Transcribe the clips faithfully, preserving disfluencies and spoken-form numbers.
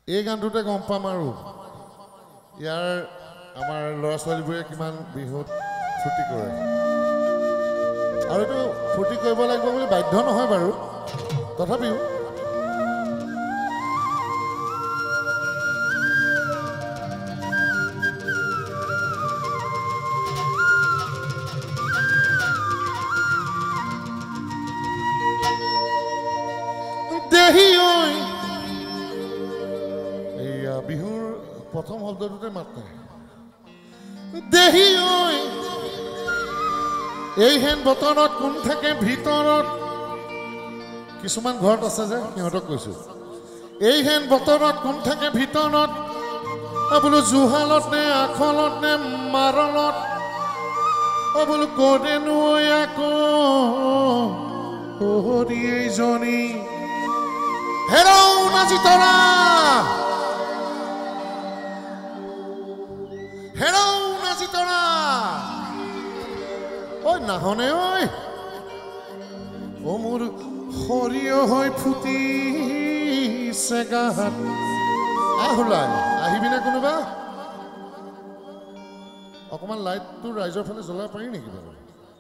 এই গানটোতে গম পাম আৰু ইয়াৰ আমাৰ ল'ৰা ছোৱালীবোৰে কিমান বিহুত ফূৰ্তি কৰে আৰু এইটো ফূৰ্তি কৰিব লাগিব বুলি বাধ্য নহয় বাৰু তথাপিও বিহুৰ প্ৰথম শব্দটোতে মাত নাই দেহি ঐ এই হেন বতৰত কোন থাকে ভিতৰত কিছুমান ঘৰত আছে যে সিহঁতক কৈছো এই হেন বতৰত কোন থাকে ভিতৰত বোলো জুহালত নে আখলত নে মাৰলত অ বোলো কৰেনো আকৌ হৰি এইজনী হেৰৌ নাজি তৰা হেৰৌ নাজি তৰা ঐ নাহনে ঐ ও মোৰ সৰিয়হ হৈ ফুটিছে গাহাত আহুলাই আহিবিনে কোনোবা অকমান লাইটটো ৰাইজৰ ফালে জ্বলাব পাৰি নেকি বাৰু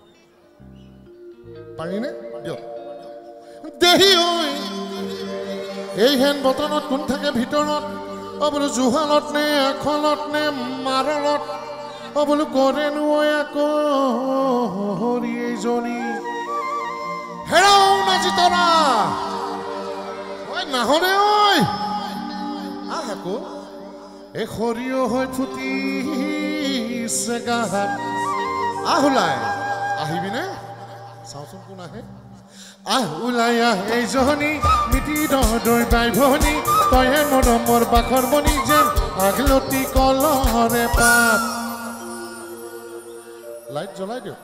পাৰিনে দিয়ক দেহি ঐ এই হেন বতনত কোন থাকে ভিতৰত অ বোলো জুহালত নে আখলত নে মাৰলত অ বোলো কৰেনো আকৌ হৰি এইজনী হেৰৌ নাজি তৰা ঐ নাহনে ঐ আহ আকৌ এই সৰিয়হ হৈ ফুটিছে গাহাত আহ ওলাই আহিবিনে চাওঁচোন কোন আহে আহ ওলাই আহ এইজনী মিটি দৈ বাই ভনী তইহে মৰমৰ বাখৰ মনি যেন আগলতি কলহৰে পাত লাইট জ্বলাই দিয়ক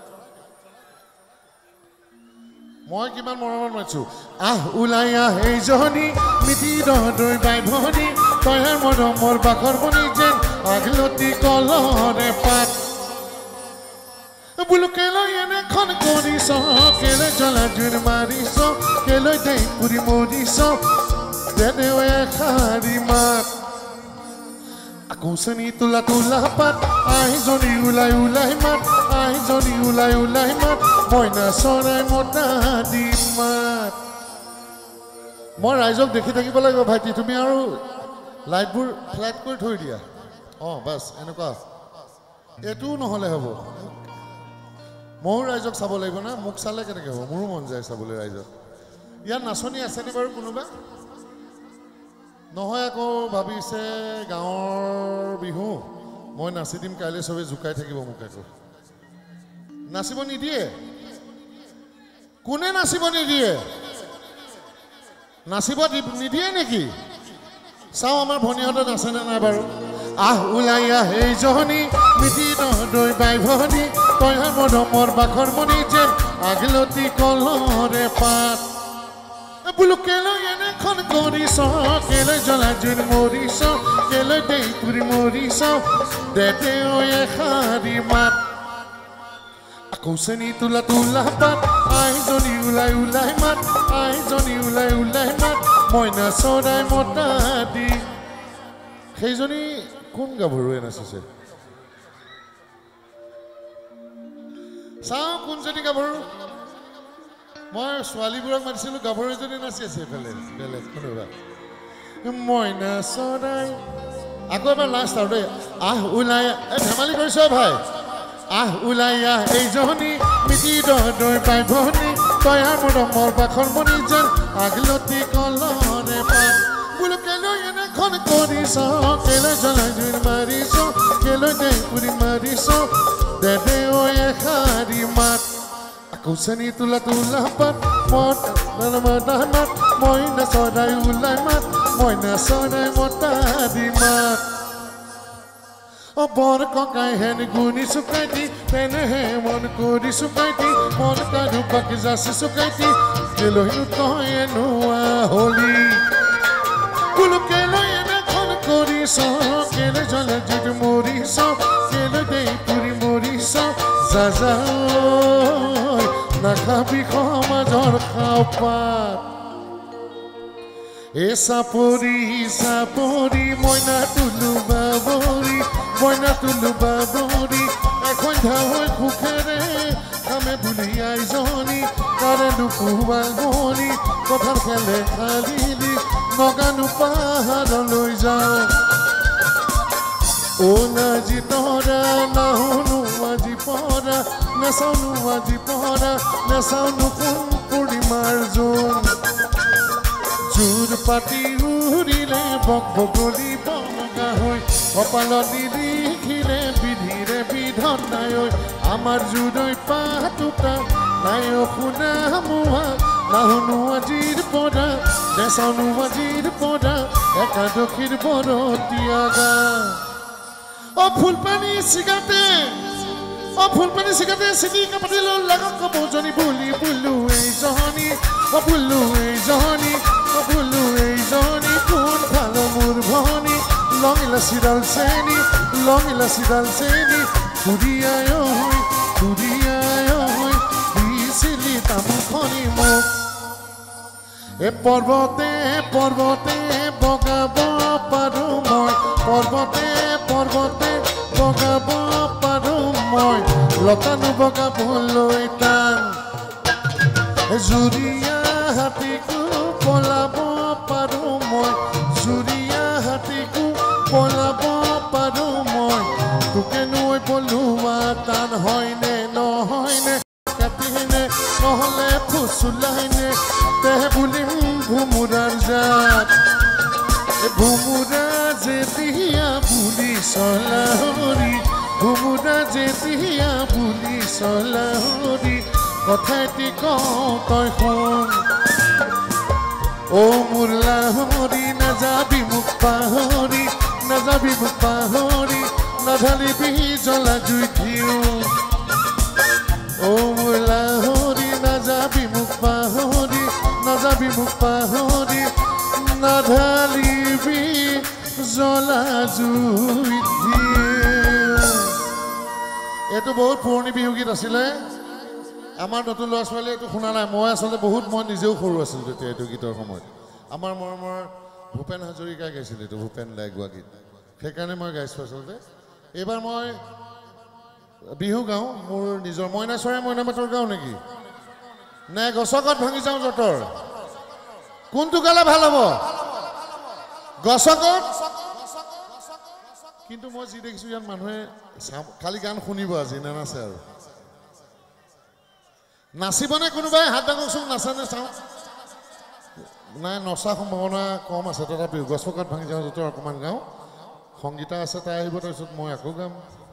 মই কিমান মৰমত মাতিছো আহ ওলাই আহ এইজনী মিটি দৈ বাই ভনী তইহে মৰমৰ বাখৰ মনি যেন আগলতি কলহৰে পাত বোলো কেলৈ এনেখন কৰিছ কেলৈ জ্বলা জোৰ মাৰিছ কেলৈ দেই পুৰি মৰিছ দে এষাৰি মাত আকৌ চেনি তোলা তোলা পাত আহিজনী ওলাই ওলাই মাত আহিজনী ওলাই ওলাই মাত মইনা চৰাই মতা দি মাত মই ৰাইজক দেখি থাকিব লাগিব ভাইটি তুমি আৰু লাইটবোৰ ফ্লেট কৰি থৈ দিয়া অঁ বাছ এনেকুৱা এইটোও নহ'লে হ'ব ময়ো ৰাইজক চাব লাগিব না মোক চালে কেনেকৈ হ'ব মোৰো মন যায় চাবলৈ ৰাইজক ইয়াত নাচনি আছেনে বাৰু কোনোবা নহয় আকৌ ভাবিছে গাঁৱৰ বিহু মই নাচি দিম কাইলৈ চবেই জোকাই থাকিব মোক আকৌ নাচিব নিদিয়ে কোনে নাচিব নিদিয়ে নাচিব নিদিয়ে নেকি চাওঁ আমাৰ ভনীহঁতে নাচেনে নাই বাৰু আহ ওলাই আহ এইজনী মিটি দৈ বাই ভনী তইহে মৰমৰ বাখৰ মনি যেন আগলতি কলহৰে পাত বোলো কেলৈ এনেখন কৰিছ কেলৈ জ্বলা জোৰ মৰিছ কেলৈ দেই পুৰি মৰিছ দে এষাৰি মাত আকৌ চেনি তোলা তোলা পাত আহিজনী ওলাই ওলাই মাত আহিজনী ওলাই ওলাই মাত মইনা চৰাই মতা দি সেইজনী কোন গাভৰুৱে নাচিছে চাওঁ কোনজনী গাভৰু মই ছোৱালীবোৰক মাতিছিলোঁ গাভৰু এজনী নাচি আছে এইফালে বেলেগ কোনোবা মইনা চৰাই আকৌ এবাৰ লাষ্ট আৰু দেই আহ ওলাই এই ধেমালি কৰিছ ভাই আহ ওলাই আহ এইজনী মিটি দৈ বাই ভনী তইহে মৰমৰ বাখৰ মনি যেন আগলতি কলহৰে পাত বোলো কেলৈ এনেখন কৰিছ কেলৈ জ্বলাই জোৰ মাৰিছ কেলৈ দেই পুৰি মাৰিছ দে এষাৰি মাত আকৌ চেনি তোলা তোলা পাত মতা মাত মইনা চৰাই ওলাই মাত মইনা চৰাই মতা দি মাত অ বৰ ককাই হেন গুণি চুকাই দি তেনেহে মন কৰি চুকাই দি মন কাঢ়ো বাকি যাচি চুকাই দি কেলৈনো তই এনোৱা হলি বোলো কেলৈ এনেখন কৰিছ কেলৈ জ্বলা জোৰ মৰিছ কেলৈ দেই পুৰি মৰিছ যা যা নাখাবি সমাজৰ খাওঁ পাত এ চাপৰি চাপৰি মইনা তুলু বাবৰি মইনা তুলু বাবৰি এখন ধাৱৈ সুখেৰে কামে বুলি আইজনী তাৰে নুপুৱাল বনি কথাৰ খেলে খালিলি নগানো পাহাৰলৈ যাওঁ ও নাজি তৰা নাহুনো আজি পৰা নেচাওনো আজি পৰা নেচাওনো কোন পূৰ্ণিমাৰ জোন জোৰ পাতি উৰিলে বক বগলী বগা হৈ কপালত লিখিলে বিধিৰে বিধন নাই ঐ আমাৰ জোৰৈ পাতুতা নাই শুনা মোৱা নাহুনো আজিৰ পৰা নেচাওনো আজিৰ পৰা একাদশীৰ বৰতীয়া গা অ ফুলপানী চিগাতে অ ফুলপানী চিগাতে চিনি কাপাতিলো লাগক বৌজনী বুলি বুলু এই জহনী অ বুলু এই জহনী অ বুলু এই জহনী কোন ভাল মোৰ ভনী লঙিলা চিৰাল চেনি লঙিলা চিৰাল চেনি ঘূৰিয়াই হৈ ঘূৰিয়াই হৈ দিছিলি তামোলখনি মোক এ পৰ্বতে পৰ্বতে বগাব পাৰো মই পৰ্বতে পৰ্বতে বগাব পাৰো মই লতানো বগাবলৈ টান জুৰিয়া হাতীকো পলাব পাৰো মই জুৰিয়া হাতীকো পলাব পাৰো মই তোকে নৈ পলোৱা টান হয়নে নহয়নে কাটিনে নহ'লে ফুচুলাইনে তেহে বুলিম ভুমুৰাৰ জাত ভুমুৰা যেতিয়া বুলি চলাহৰি ভুমুৰা যেতিয়া বুলি চলাহৰি কথা এটি কওঁ তই শুন অ মোৰ লাহৰি নাযাবি মোক পাহৰি নাযাবি মোক পাহৰি নাঢালিবি জ্বলা জুই দিওঁ অ মোৰ লাহৰি নাযাবি মোক পাহৰি নাযাবি মোক পাহৰি নাঢালিবি জ্বলা জুই দিওঁ এইটো বহুত পুৰণি বিহুগীত আছিলে আমাৰ নতুন ল'ৰা ছোৱালীয়ে এইটো শুনা নাই মই আচলতে বহুত মই নিজেও সৰু আছিলোঁ তেতিয়া এইটো গীতৰ সময়ত আমাৰ মৰমৰ ভূপেন হাজৰিকাই গাইছিল এইটো ভূপেন দাই গোৱা গীত সেইকাৰণে মই গাইছোঁ আচলতে এইবাৰ মই বিহু গাওঁ মোৰ নিজৰ মইনা চৰাই মইনা মাতৰ গাওঁ নেকি নে গছকত ভাঙি যাওঁ যতৰ কোনটো গালে ভাল হ'ব গছকত কিন্তু মই যি দেখিছোঁ ইয়াত মানুহে খালি গান শুনিব আজি নানাচে আৰু নাচিবনে কোনোবাই হাত দাঙকচোন নাচানে চাওঁ নাই নচা সম্ভাৱনা কম আছে তথাপিও গছকত ভাঙি যাওঁ যতৰ অকণমান গাওঁ সংগীতা আছে তাই আহিব তাৰপিছত মই আকৌ গাম